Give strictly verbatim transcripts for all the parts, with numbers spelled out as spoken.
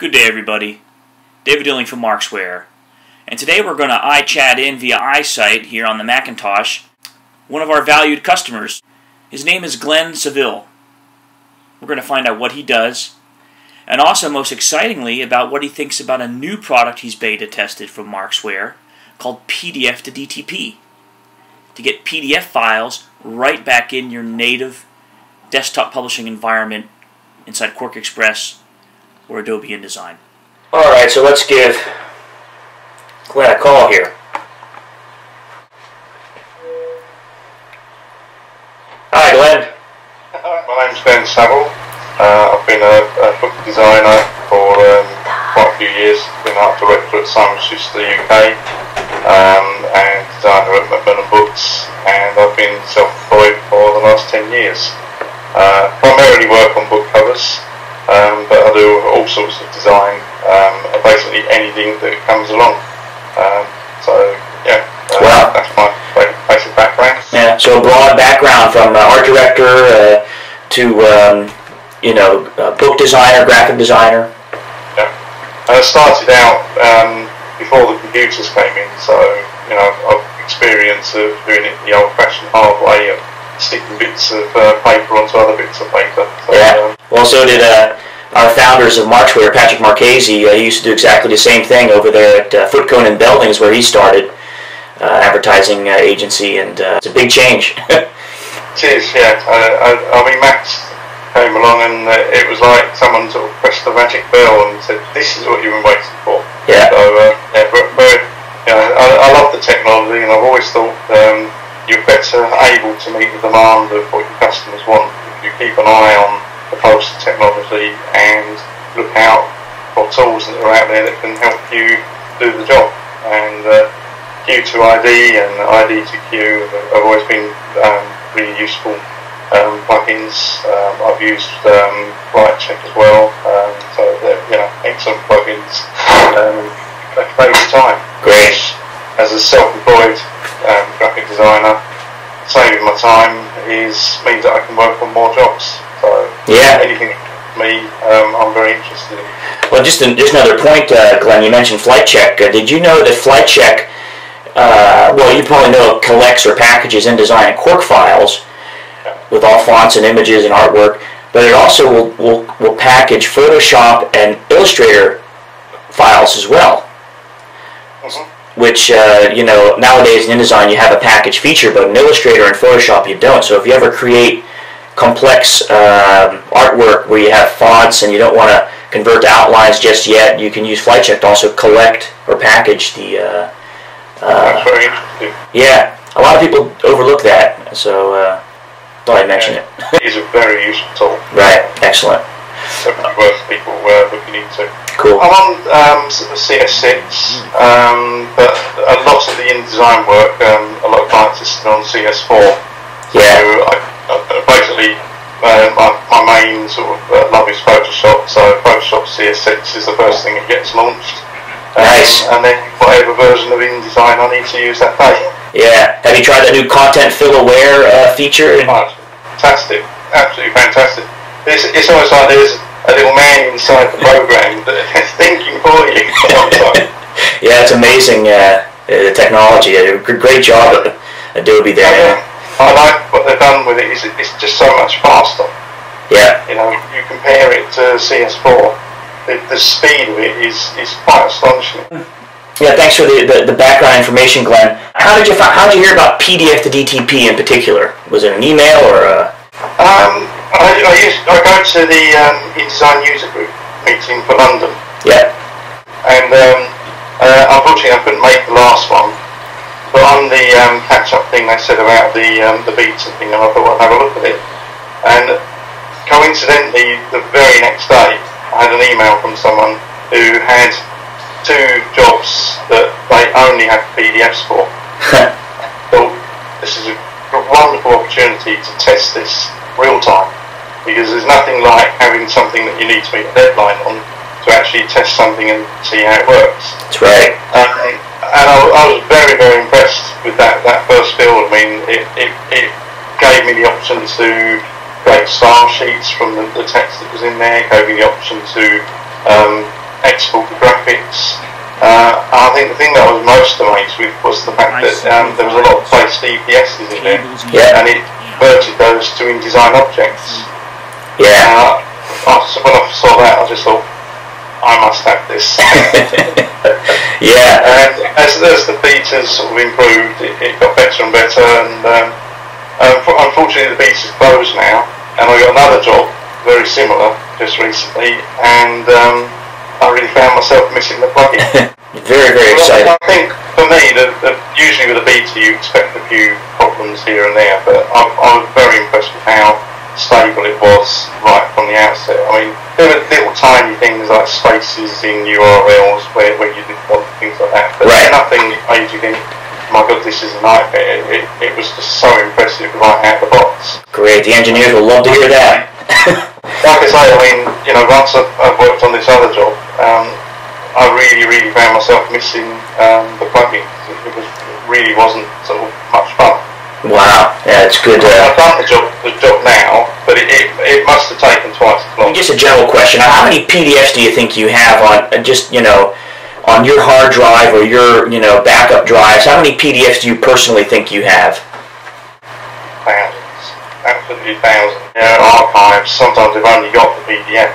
Good day, everybody. David Dilling from Markzware, and today we're going to iChat in via iSight here on the Macintosh one of our valued customers. His name is Glen Saville. We're going to find out what he does, and also, most excitingly, about what he thinks about a new product he's beta tested from Markzware called P D F to D T P, to get P D F files right back in your native desktop publishing environment inside QuarkXPress or Adobe InDesign. Alright, so let's give Glen a call here. Hi, Glen. My name's Glen Saville. Uh, I've been a, a book designer for um, quite a few years. Been art director at Simon Schuster U K um, and designer at Macmillan Books, and I've been self-employed for the last ten years. Uh, primarily work on book covers. Um, but I do all sorts of design, um, basically anything that comes along. Um, so yeah, uh, wow. That's my basic background. Yeah, so a broad background from uh, art director uh, to um, you know uh, book designer, graphic designer. Yeah, and I started out um, before the computers came in, so you know I've experience of doing it the old-fashioned hard way of sticking bits of uh, paper onto other bits of paper. So, yeah. Um, well, so did uh, our founders of Markzware, Patrick Markzware. Uh, he used to do exactly the same thing over there at uh, Footcone and Beldings, where he started uh, advertising uh, agency, and uh, it's a big change. It is, yeah. I, I, I mean, Max came along, and uh, it was like someone sort of pressed the magic bell and said, "This is what you've been waiting for." Yeah. So, uh, yeah, but, but you know, I, I love the technology, and I've always thought. Um, You're better able to meet the demand of what your customers want if you keep an eye on the pulse of technology and look out for tools that are out there that can help you do the job. And uh, Q to I D and I D to Q have always been um, really useful um, plugins. Um, I've used um, FlightCheck as well, um, so they're you know, excellent plugins. Um, they save time. Great. As a self-employed um, graphic designer, saving my time is means that I can work on more jobs. So yeah. anything for me, um, I'm very interested in. Well, just, an, just another point, uh, Glen. You mentioned FlightCheck. Uh, did you know that FlightCheck, uh, well, you probably know it collects or packages InDesign and Quark files yeah. with all fonts and images and artwork, but it also will, will, will package Photoshop and Illustrator files as well. Mm-hmm. Which, uh, you know, nowadays in InDesign you have a package feature, but in Illustrator and Photoshop you don't. So if you ever create complex um, artwork where you have fonts and you don't want to convert to outlines just yet, you can use FlightCheck to also collect or package the... Uh, uh, That's very interesting. Yeah, a lot of people overlook that, so uh, thought I'd mention yeah. it. It is a very useful tool. Right, excellent. Definitely worth people uh, looking into. Cool. I'm on um, C S six, um, but a lot of the InDesign work, um, a lot of clients are still on C S four. Yeah. So I, I, basically, uh, my, my main sort of uh, love is Photoshop. So Photoshop C S six is the first thing that gets launched. Um, Nice. And then whatever version of InDesign I need to use that day. Yeah. Have you tried the new Content Fill Aware uh, feature? Oh, fantastic. Absolutely fantastic. It's, it's almost like there's a little man inside the program that's thinking for you. Yeah, it's amazing, uh, the technology. A great job at Adobe there. Yeah. I like what they've done with it. It's, it's just so much faster. Yeah. You know, you compare it to C S four, the, the speed of it is, is quite astonishing. Yeah, thanks for the, the, the background information, Glen. How did you find, how did you hear about P D F to D T P in particular? Was it an email or a... Um, I, I, used, I go to the um, InDesign user group meeting for London. Yeah. And um, uh, unfortunately I couldn't make the last one. But on the um, catch-up thing they said about the um, the beta thing, and I thought I'd have a look at it. And coincidentally, the very next day, I had an email from someone who had two jobs that they only had P D Fs for. So this is a wonderful opportunity to test this real time, because there's nothing like having something that you need to meet a deadline on to actually test something and see how it works. That's right. Um, and I, I was very, very impressed with that, that first build. I mean, it, it, it gave me the option to create style sheets from the, the text that was in there, gave me the option to um, export the graphics. Uh, I think the thing that I was most amazed with was the fact that um, there was a lot of placed E P Ss in there, Yeah. and it converted those to InDesign objects. Yeah. Uh, I, when I saw that, I just thought, I must have this. Yeah. And as, as the betas sort of improved, it, it got better and better, and um, um, unfortunately the beta's closed now, and I got another job very similar just recently, and um, I really found myself missing the plugin. Very, very exciting. I think for me, the, the, usually with a beta you expect a few problems here and there, but I, I was very impressed with how stable it was right from the outset. I mean, there were little tiny things like spaces in U R Ls where, where you didn't want things like that, but right. nothing made you think, my God, this is a nightmare. It, it was just so impressive right out of the box. Great, the engineers will love to hear that. Like I say, I mean, you know, once I've, I've worked on this other job, um, I really, really found myself missing um, the plugin. It, was, it really wasn't sort of much fun. Wow, yeah, it's good. Uh, I've done the job, the job now, but it, it, it must have taken twice as long. just a general question, how many P D Fs do you think you have on, uh, just, you know, on your hard drive or your, you know, backup drives? How many P D Fs do you personally think you have? Thousands. Absolutely thousands. You know, archives, sometimes they've only got the P D F.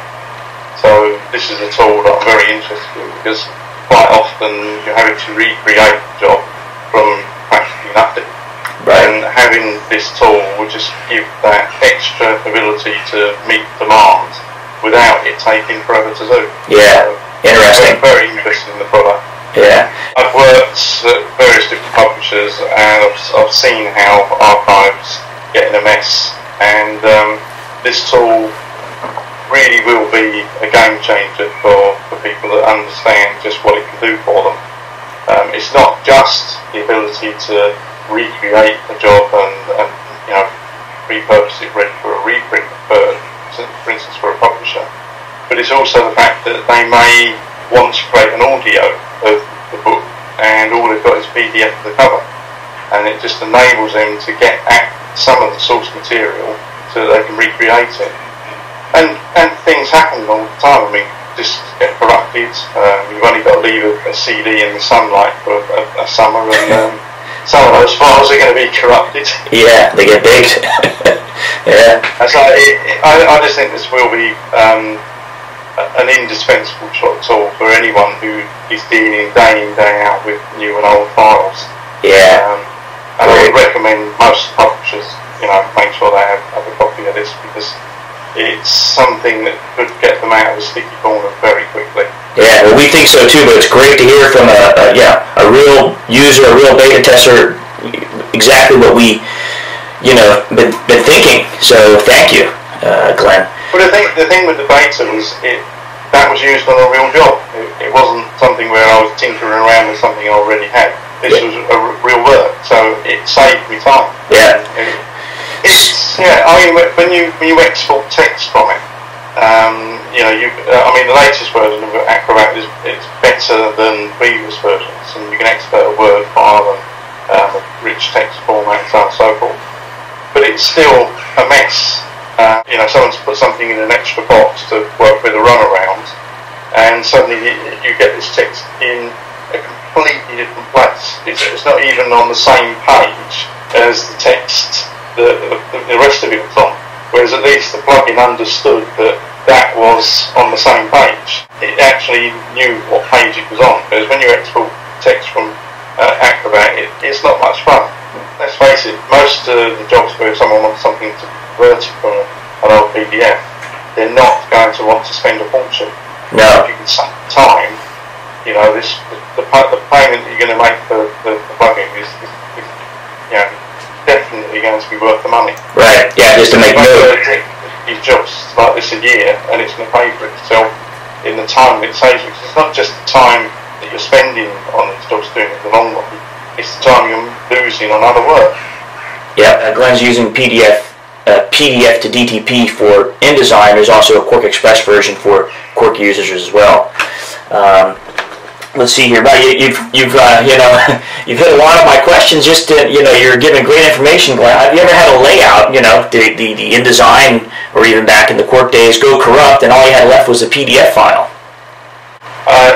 So this is a tool that I'm very interested in, because quite often you're having to recreate the job from practically nothing. Right. And having this tool will just give that extra ability to meet demands without it taking forever to do. Yeah, so, interesting. I'm very interested in the product. Yeah. I've worked at various different publishers, and I've, I've seen how archives get in a mess, and um, this tool really will be a game changer for, for people that understand just what it can do for them. Um, it's not just the ability to recreate a job and, and you know, repurpose it ready for a reprint, for, for instance for a publisher, but it's also the fact that they may want to create an audio of the book and all they've got is P D F for the cover, and it just enables them to get at some of the source material so that they can recreate it. And, and things happen all the time. I mean, discs get corrupted, um, you've only got to leave a, a C D in the sunlight for a, a, a summer, and um, some of those files are going to be corrupted. Yeah, they get baked. Yeah. And so it, it, I, I just think this will be um, an indispensable tool for anyone who is dealing day in, day out with new and old files. Yeah. Um, and I would recommend most publishers, you know, make sure they have, have a copy of this, because it's something that could get them out of the sticky corner very quickly. Yeah, well, we think so too, but it's great to hear from a, a yeah a real user, a real beta tester, exactly what we, you know, been, been thinking. So thank you, uh, Glenn. But the thing, the thing with the beta was it that was used on a real job. It, it wasn't something where I was tinkering around with something I already had. This yeah. was a r- real work, so it saved me time. Yeah. It, it's yeah. I mean, when you when you export text from it. Um, you know, you, uh, I mean, the latest version of Acrobat is it's better than previous versions, and you can export a Word file and um, a rich text format, so on and so forth. But it's still a mess. Uh, you know, someone's put something in an extra box to work with a runaround, and suddenly you, you get this text in a completely different place. It's, it's not even on the same page as the text the, the, the rest of it was on. Whereas at least the plugin understood that that was on the same page. It actually knew what page it was on. Whereas when you export text from uh, Acrobat, it, it's not much fun. Let's face it, most of the jobs where someone wants something to convert it from an old P D F, they're not going to want to spend a fortune. No. If you can save time, you know, this the, the, the payment that you're going to make for the, the plugin is, is, is you know, definitely going to be worth the money. Right, yeah, just to make note. Your job's like this a year, and it's going to pay for itself in the time that it saves you. Because it's not just the time that you're spending on these jobs doing it the long run, it's the time you're losing on other work. Yeah, uh, Glenn's using P D F, uh, P D F to D T P for InDesign. There's also a QuarkXPress version for Quark users as well. Um, Let's see here, but you, you've you've uh, you know you've hit a lot of my questions. Just to, you know, you're giving great information, Glenn. Have you ever had a layout, you know, the, the the InDesign or even back in the Quark days go corrupt, and all you had left was a P D F file? Uh,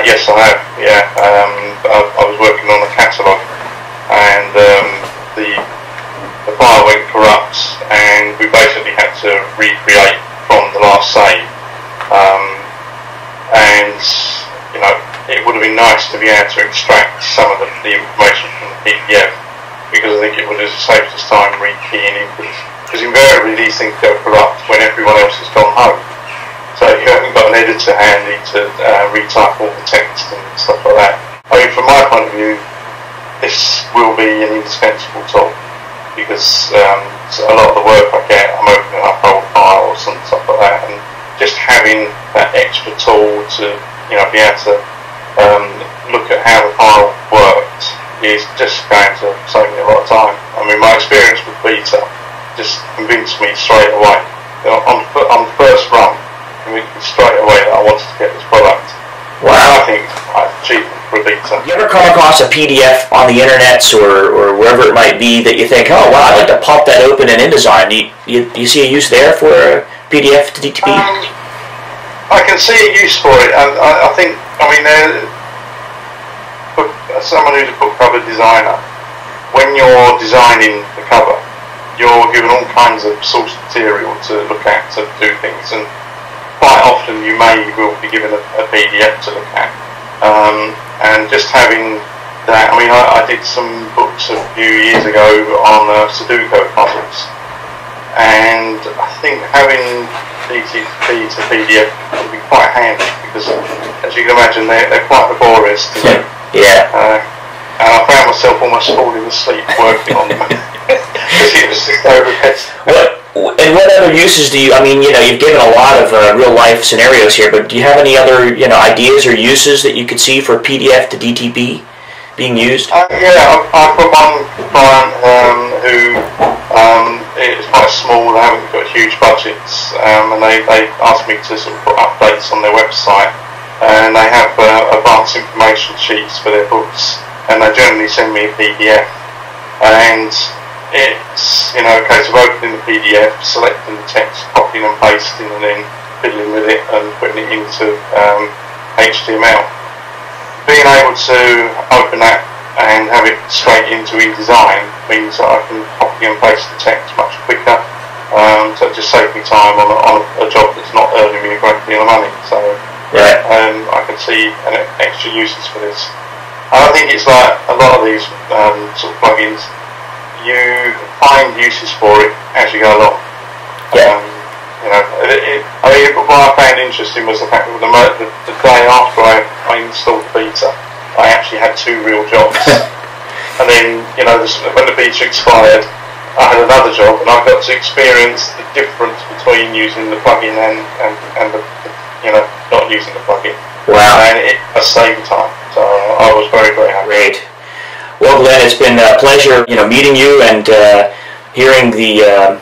Uh, yes, I have. Yeah, um, I, I was working on a catalogue, and um, the the file went corrupt, and we basically had to recreate from the last save. Um, and you know, it would have been nice to be able to extract some of the, the information from the P D F, because I think it would have saved us time rekeying inputs. Because invariably these things go corrupt when everyone else has gone home. So you haven't got an editor handy to uh, retype all the text and stuff like that. I mean, from my point of view, this will be an indispensable tool, because um, a lot of the work I get, I'm opening up old files and stuff like that, and just having that extra tool to, you know, be able to um, look at how the file worked is just going to save me a lot of time. I mean, my experience with Beta just convinced me straight away, you know, on, on the first run, convinced me straight away that I wanted to get this product. Wow. And I think I've achieved it for a Beta. You ever come across a P D F on the internet or, or wherever it might be that you think, oh, wow, I'd like to pop that open in InDesign? Do you, you, do you see a use there for a P D F to D T P? Um, I can see a use for it, and I, I think, I mean, uh, for someone who's a book cover designer, when you're designing the cover, you're given all kinds of source material to look at, to do things, and quite often you may will be given a, a P D F to look at. Um, and just having that, I mean, I, I did some books a few years ago on uh, Sudoku puzzles, and I think having D T P to P D F would be quite handy, because as you can imagine, they're, they're quite laborious to do. Yeah. Uh, and I found myself almost falling asleep working on them. Because it was just so repetitive. What, and what other uses do you, I mean, you know, you've given a lot of uh, real life scenarios here, but do you have any other, you know, ideas or uses that you could see for P D F to D T P being used? Uh, yeah, I've, I've got one client um, who um, is quite small, they haven't got huge budgets, um, and they, they asked me to sort of put updates on their website, and they have uh, advanced information sheets for their books, and they generally send me a P D F, and it's, you know, a case of opening the P D F, selecting the text, copying and pasting, and then fiddling with it and putting it into um, H T M L. Being able to open that and have it straight into InDesign means that I can copy and paste the text much quicker, um, so it just saves me time on a, on a job that's not earning me a great deal of money. So right. um, I can see an extra uses for this. And I think it's like a lot of these um, sort of plugins, you find uses for it as you go along. Yeah. Um, you know, it, it, I mean, what I found interesting was the fact that the, the, the day after I, I installed the beta, I actually had two real jobs. And then, you know, this, when the beta expired, I had another job, and I got to experience the difference between using the plugin and, and, and the, the, you know, not using the plugin. Wow. And it has saved time. So I was very, very happy. Great. Well, Glenn, it's been a pleasure, you know, meeting you and uh, hearing the, uh,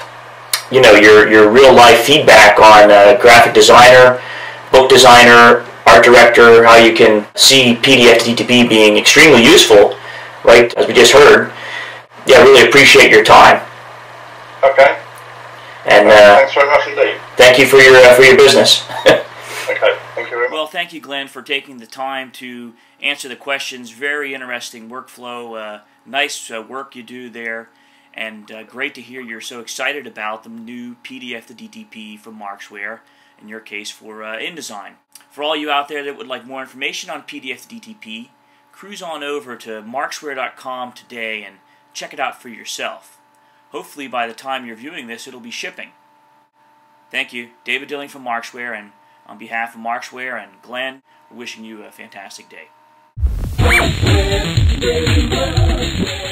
you know, your your real life feedback on uh, graphic designer, book designer, art director, how you can see P D F to D T P being extremely useful, right? As we just heard. Yeah, I really appreciate your time. Okay. And uh, thanks very much indeed. Thank you for your uh, for your business. Okay. Thank you very much. Well, thank you, Glenn, for taking the time to answer the questions. Very interesting workflow. Uh, nice uh, work you do there. And uh, great to hear you're so excited about the new P D F to D T P from Markzware, in your case for uh, InDesign. For all you out there that would like more information on P D F to D T P, cruise on over to markzware dot com today and check it out for yourself. Hopefully by the time you're viewing this, it'll be shipping. Thank you. David Dilling from Markzware, and on behalf of Markzware and Glenn, we're wishing you a fantastic day.